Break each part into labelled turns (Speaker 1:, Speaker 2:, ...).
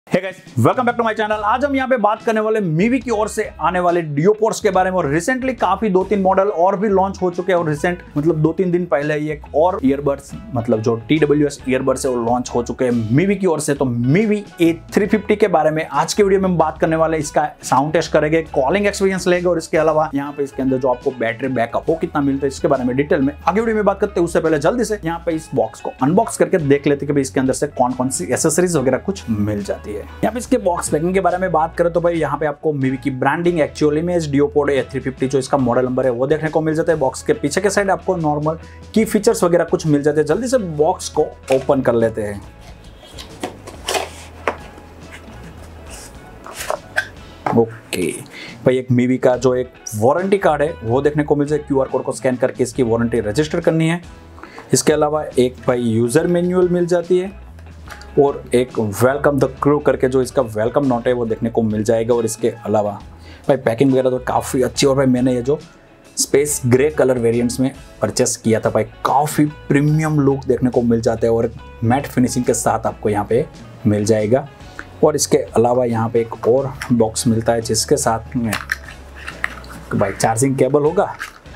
Speaker 1: Hey guys, welcome back to my channel. आज हम यहाँ पे बात करने वाले मीवी की ओर से आने वाले डियोपोड्स के बारे में। और रिसेंटली काफी 2-3 मॉडल और भी लॉन्च हो चुके हैं और रिसेंट मतलब 2-3 दिन पहले ही एक और ईयरबड्स मतलब जो TWS ईयरबड्स है वो लॉन्च हो चुके हैं मीवी की ओर से। तो मीवी A350 के बारे में आज के वीडियो में हम बात करने वाले। इसका साउंड टेस्ट करेंगे, कॉलिंग एक्सपीरियंस लेंगे और इसके अलावा यहाँ पे इसके अंदर जो आपको बैटरी बैकअप वो कितना मिलता है इसके बारे में डिटेल में आगे वीडियो में बात करते हैं। उससे पहले जल्दी से यहाँ पे इस बॉक्स को अनबॉक्स करके देख लेते हैं कि इसके अंदर से कौन कौन सी एसेसरीज वगैरह कुछ मिल जाती है। यहाँ पे इसके बॉक्स पैकिंग के बारे में बात करें तो भाई यहाँ पे आपको मीवी की ब्रांडिंग एक्चुअली में डियोपोड A350 जो इसका मॉडल नंबर है वो देखने को मिल जाता है। बॉक्स के पीछे के साइड आपको नॉर्मल की फीचर्स वगैरह कुछ मिल जाते हैं। जल्दी से बॉक्स को ओपन कर लेते हैं। ओके भाई, एक मीवी का जो एक वारंटी कार्ड है वो देखने को मिल जाए। QR कोड को स्कैन करके इसकी वारंटी रजिस्टर करनी है। इसके अलावा एक भाई यूजर मैनुअल मिल जाती है और एक वेलकम द क्रू करके जो इसका वेलकम नोट है वो देखने को मिल जाएगा। और इसके अलावा भाई पैकिंग वगैरह तो काफ़ी अच्छी। और भाई मैंने ये जो स्पेस ग्रे कलर वेरिएंट्स में परचेस किया था भाई, काफ़ी प्रीमियम लुक देखने को मिल जाता है और मैट फिनिशिंग के साथ आपको यहाँ पे मिल जाएगा। और इसके अलावा यहाँ पे एक और बॉक्स मिलता है जिसके साथ में भाई चार्जिंग केबल होगा,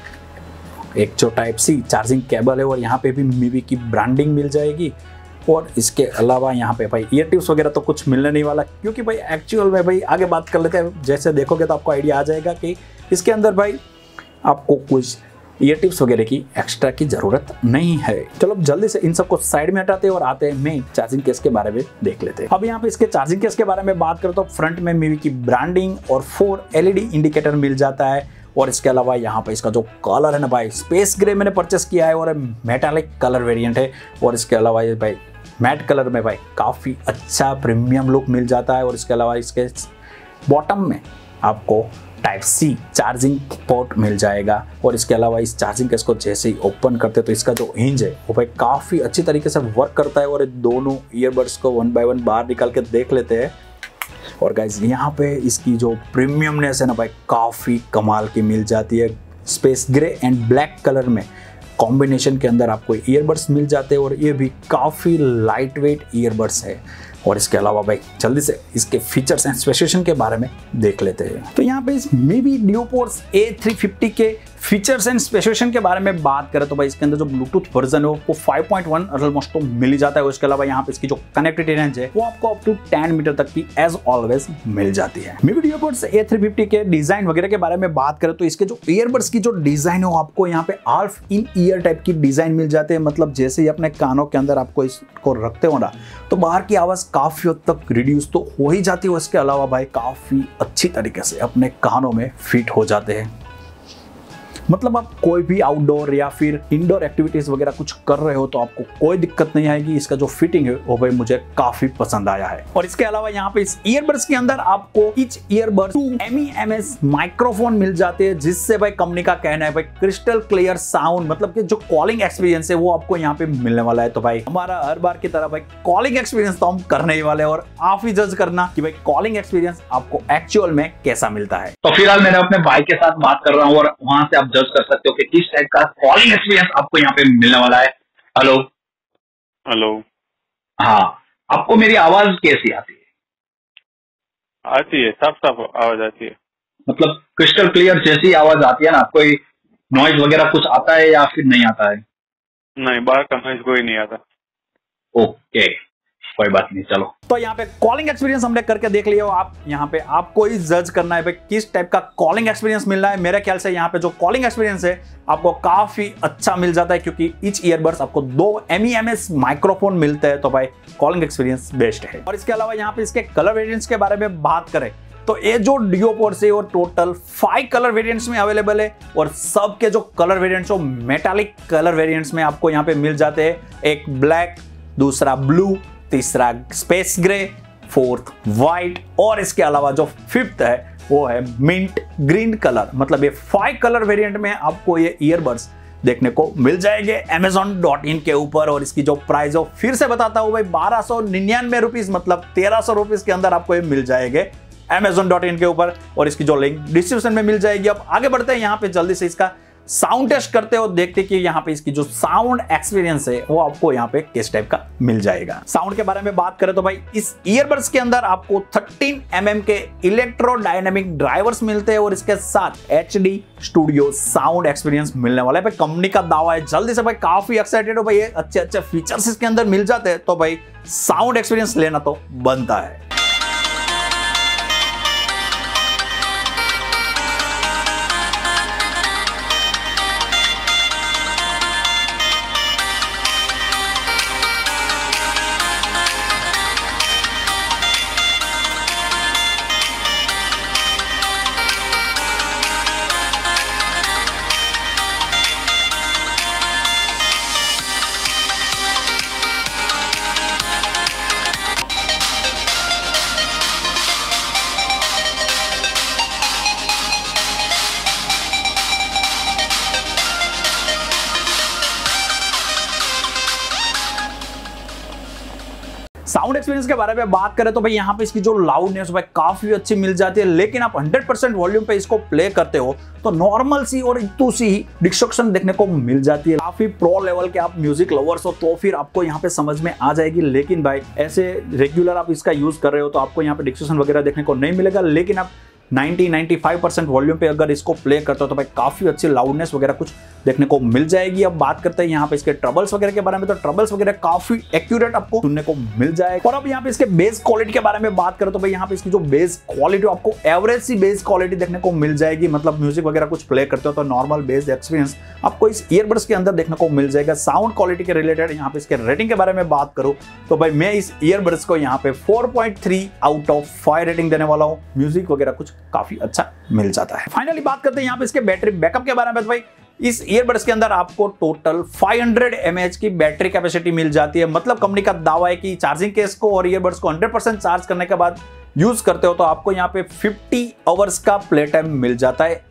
Speaker 1: एक जो टाइप सी चार्जिंग केबल है और यहाँ पे भी मीवी की ब्रांडिंग मिल जाएगी। और इसके अलावा यहाँ पे भाई ईयर टिप्स वगैरह तो कुछ मिलने नहीं वाला, क्योंकि भाई एक्चुअल में भाई आगे बात कर लेते हैं। जैसे देखोगे तो आपको आइडिया आ जाएगा कि इसके अंदर भाई आपको कुछ ईयर टिप्स वगैरह की एक्स्ट्रा की जरूरत नहीं है। चलो जल्दी से इन सबको साइड में हटाते हैं और आते हैं मेन चार्जिंग केस के बारे में देख लेते हैं। अब यहाँ पे इसके चार्जिंग केस के बारे में बात करें तो फ्रंट में मीवी की ब्रांडिंग और 4 LED इंडिकेटर मिल जाता है। और इसके अलावा यहाँ पे इसका जो कलर है ना भाई, स्पेस ग्रे मैंने परचेस किया है और मेटालिक कलर वेरिएंट है। और इसके अलावा ये भाई मैट कलर में भाई काफ़ी अच्छा प्रीमियम लुक मिल जाता है। और इसके अलावा इसके बॉटम में आपको टाइप C चार्जिंग पोर्ट मिल जाएगा। और इसके अलावा इस चार्जिंग केस को जैसे ही ओपन करते तो इसका जो हिंज है वो भाई काफ़ी अच्छी तरीके से वर्क करता है। और दोनों ईयरबड्स को 1 बाय 1 बाहर निकाल के देख लेते हैं। और गाइज यहाँ पे इसकी जो प्रीमियमनेस है ना भाई काफ़ी कमाल की मिल जाती है। Space grey and black colour में कॉम्बिनेशन के अंदर आपको ईयरबड्स मिल जाते हैं और ये भी काफ़ी लाइट वेट ईयरबड्स है। और इसके अलावा भाई जल्दी से इसके फीचर्स एंड स्पेसिफिकेशन के बारे में देख लेते हैं। तो यहाँ पे इस मीवी डियोपोड्स A350 के फीचर्स एंड स्पेसिफिकेशन के बारे में बात करें तो भाई इसके अंदर जो ब्लूटूथ वर्जन है वो 5.1 ऑलमोस्ट तो मिल ही जाता है। उसके अलावा यहाँ पे इसकी जो कनेक्टिविटी रेंज है वो आपको अप टू 10 मीटर तक की एज ऑलवेज मिल जाती है। मीवी डियोपोड्स A350 के डिजाइन वगैरह के बारे में बात करें तो इसके जो ईयरबड्स की जो डिजाइन है वो आपको यहाँ पे हाफ इन ईयर टाइप की डिजाइन मिल जाते हैं। मतलब जैसे ही अपने कानों के अंदर आपको इसको रखते हो ना तो बाहर की आवाज काफी हद तक रिड्यूस तो हो ही जाती है। उसके अलावा भाई काफी अच्छी तरीके से अपने कानों में फिट हो जाते हैं। मतलब आप कोई भी आउटडोर या फिर इंडोर एक्टिविटीज वगैरह कुछ कर रहे हो तो आपको कोई दिक्कत नहीं आएगी। इसका जो फिटिंग है वो भाई मुझे काफी पसंद आया है। और इसके अलावा यहाँ पे इस ईयरबड्स के अंदर आपको ईच ईयरबड्स 2 MEMS माइक्रोफोन मिल जाते हैं, जिससे भाई कंपनी का कहना है भाई क्रिस्टल क्लियर साउंड, मतलब कि जो कॉलिंग एक्सपीरियंस है वो आपको यहाँ पे मिलने वाला है। तो भाई हमारा हर बार की तरह भाई कॉलिंग एक्सपीरियंस तो हम करने ही वाले हैं और आप ही जज करना कि भाई कॉलिंग एक्सपीरियंस आपको एक्चुअल में कैसा मिलता है।
Speaker 2: तो फिलहाल मैंने अपने भाई के साथ बात कर रहा हूँ और वहां से आप जज कर सकते हो कि किस टाइप का कॉलिंग एक्सपीरियंस आपको यहाँ पे मिलने वाला है। Hello
Speaker 3: hello.
Speaker 2: हाँ, आपको मेरी आवाज कैसी आती है?
Speaker 3: आती है, साफ साफ आवाज आती है।
Speaker 2: मतलब क्रिस्टल क्लियर जैसी आवाज आती है ना? कोई नॉइज वगैरह कुछ आता है या फिर नहीं आता है?
Speaker 3: नहीं, बाहर का नॉइज कोई नहीं आता।
Speaker 2: ओके, कोई बात नहीं, चलो।
Speaker 1: तो यहाँ पे कॉलिंग एक्सपीरियंस हमने करके देख लिया। आप यहाँ पे आपको ही जज करना है भाई किस टाइप का कॉलिंग एक्सपीरियंस मिल रहा है। मेरे ख्याल से यहाँ पे जो कॉलिंग एक्सपीरियंस है आपको काफी अच्छा मिल जाता है, क्योंकि ईच ईयरबड्स आपको 2 MEMS माइक्रोफोन मिलते हैं। तो भाई कॉलिंग एक्सपीरियंस बेस्ट है। और इसके अलावा यहाँ पे इसके कलर वेरिएंट्स के बारे में बात करें तो ये जो डियोपोड्स है वो टोटल 5 कलर वेरिएंट्स में अवेलेबल है। और सबके जो कलर वेरिएंट्स हो मेटालिक कलर वेरिएंट्स में आपको यहाँ पे मिल जाते हैं। एक ब्लैक, दूसरा ब्लू, तीसरा स्पेस ग्रे, 4th व्हाइट और इसके अलावा जो 5th है वो है मिंट ग्रीन कलर। मतलब ये 5 कलर वेरिएंट में आपको ये ईयरबड्स देखने को मिल जाएंगे Amazon.in के ऊपर। और इसकी जो प्राइस हो फिर से बताता हूं भाई 1299 रुपीज, मतलब 1300 रुपीज के अंदर आपको ये मिल जाएंगे Amazon.in के ऊपर। और इसकी जो लिंक डिस्क्रिप्शन में मिल जाएगी। अब आगे बढ़ते हैं, यहाँ पे जल्दी से इसका साउंड टेस्ट करते हो, देखते कि यहाँ पे इसकी जो साउंड एक्सपीरियंस है वो आपको यहाँ पे किस टाइप का मिल जाएगा। साउंड के बारे में बात करें तो भाई इस ईयरबड्स के अंदर आपको 13 mm के इलेक्ट्रोडायनेमिक ड्राइवर्स मिलते हैं और इसके साथ HD स्टूडियो साउंड एक्सपीरियंस मिलने वाला है। भाई कंपनी का दावा है, जल्दी से भाई काफी एक्साइटेड हो भाई, अच्छे अच्छे फीचर्स इसके अंदर मिल जाते हैं तो भाई साउंड एक्सपीरियंस लेना तो बनता है। साउंड एक्सपीरियंस के बारे में बात करें तो भाई यहाँ पे इसकी जो लाउडनेस भाई काफी अच्छी मिल जाती है, लेकिन आप 100% वॉल्यूम पे इसको प्ले करते हो तो नॉर्मल सी और इतू सी ही डिस्ट्रक्शन देखने को मिल जाती है। काफी प्रो लेवल के आप म्यूजिक लवर्स हो तो फिर आपको यहाँ पे समझ में आ जाएगी, लेकिन भाई ऐसे रेगुलर आप इसका यूज कर रहे हो तो आपको यहाँ पे डिस्ट्रक्शन वगैरह देखने को नहीं मिलेगा। लेकिन आप 90-95% वॉल्यूम पे अगर इसको प्ले करते हो तो भाई काफी अच्छी लाउडनेस वगैरह कुछ देखने को मिल जाएगी। अब बात करते हैं यहाँ पे इसके ट्रबल्स वगैरह के बारे में, तो ट्रबल्स वगैरह काफी एक्यूरेट आपको सुनने को मिल जाएगा। और अब यहाँ पे इसके बेस क्वालिटी के बारे में बात करें तो भाई यहाँ पे इसकी जो बेस क्वालिटी आपको एवरेज सी बेस क्वालिटी देखने को मिल जाएगी। मतलब म्यूजिक वगैरह कुछ प्ले करते हो तो नॉर्मल बेस एक्सपीरियंस आपको इस ईयरबड्स के अंदर देखने को मिल जाएगा। साउंड क्वालिटी के रिलेटेड यहाँ पे इसके रेटिंग के बारे में बात करूं तो भाई मैं इस ईयरबड्स को यहाँ पे 4.3 आउट ऑफ 5 रेटिंग देने वाला हूँ। म्यूजिक वगैरह कुछ काफी अच्छा मिल जाता है। फाइनली बात करते हैं यहाँ पे इसके बैटरी बैकअप के बारे में। तो भाई इस ईयरबड्स के अंदर आपको टोटल 500 mAh की बैटरी कैपेसिटी मिल जाती है। मतलब कंपनी का दावा है कि चार्जिंग केस को और ईयरबड्स को 100% चार्ज करने के बाद यूज करते हो तो आपको यहाँ पे 50 आवर्स का प्ले टाइम मिल जाता है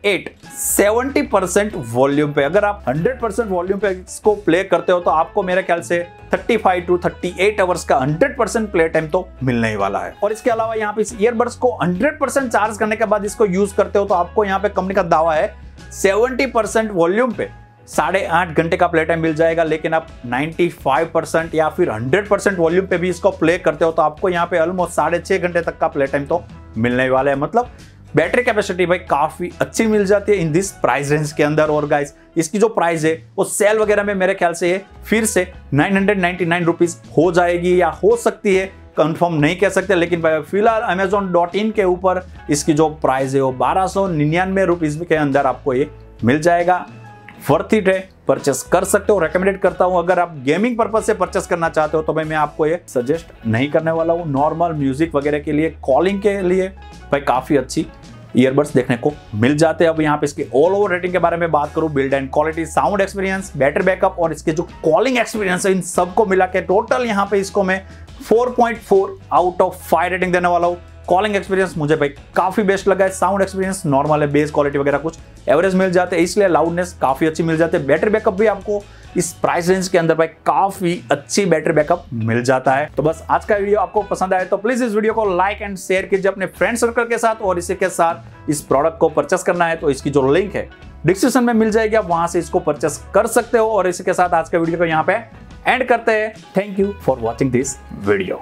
Speaker 1: 70% वॉल्यूम पे। अगर आप 100% वॉल्यूम पे इसको प्ले करते हो तो आपको मेरे ख्याल से 35 to 38 आवर्स का 100% प्ले टाइम तो मिलने ही वाला है। और इसके अलावा यहाँ पे इस ईयरबड्स को 100% चार्ज करने के बाद इसको यूज करते हो तो आपको यहाँ पे कंपनी का दावा है 70% वॉल्यूम पे 8.5 घंटे का प्ले टाइम मिल जाएगा। लेकिन आप 95% या फिर 100% वॉल्यूम पे भी इसको प्ले करते हो तो आपको यहाँ पे ऑलमोस्ट 6.5 घंटे तक का प्ले टाइम तो मिलने वाला है। मतलब बैटरी कैपेसिटी भाई काफी अच्छी मिल जाती है इन दिस प्राइस रेंज के अंदर। और गाइस इसकी जो प्राइस है वो सेल वगैरह में मेरे ख्याल से फिर से 999 रुपीज हो जाएगी या हो सकती है, कंफर्म नहीं कह सकते। लेकिन भाई फिलहाल Amazon.in के ऊपर इसकी जो प्राइस है वो 1299 रुपीज के अंदर आपको ये मिल जाएगा। वर्थ इट है, परचेस कर सकते हो, रेकमेंडेड करता हूं। अगर आप गेमिंग पर्पज से परचेस करना चाहते हो तो भाई मैं आपको ये सजेस्ट नहीं करने वाला हूं। नॉर्मल म्यूजिक वगैरह के लिए, कॉलिंग के लिए भाई काफी अच्छी ईयरबड्स देखने को मिल जाते हैं। अब यहाँ पे इसके ऑल ओवर रेटिंग के बारे में बात करूं, build and quality, sound experience, battery backup और इसके जो कॉलिंग एक्सपीरियंस है, इन सबको मिला के टोटल यहाँ पे इसको मैं 4.4 आउट ऑफ 5 रेटिंग देने वाला हूँ। कॉलिंग एक्सपीरियंस मुझे भाई काफी बेस्ट लगा है। साउंड एक्सपीरियंस नॉर्मल है, बेस क्वालिटी वगैरह कुछ एवरेज मिल जाते हैं, इसलिए लाउडनेस काफी अच्छी मिल जाती है। बैटरी बैकअप भी आपको इस प्राइस रेंज के अंदर भाई काफी अच्छी बैटरी बैकअप मिल जाता है। तो बस आज का वीडियो आपको पसंद आया तो प्लीज इस वीडियो को लाइक एंड शेयर कीजिए अपने फ्रेंड सर्कल के साथ। और इसी के साथ इस प्रोडक्ट को परचेस करना है तो इसकी जो लिंक है डिस्क्रिप्शन में मिल जाएगी, आप वहां से इसको परचेस कर सकते हो। और इसी के साथ आज के वीडियो को यहाँ पे एंड करते हैं। Thank you for watching this video.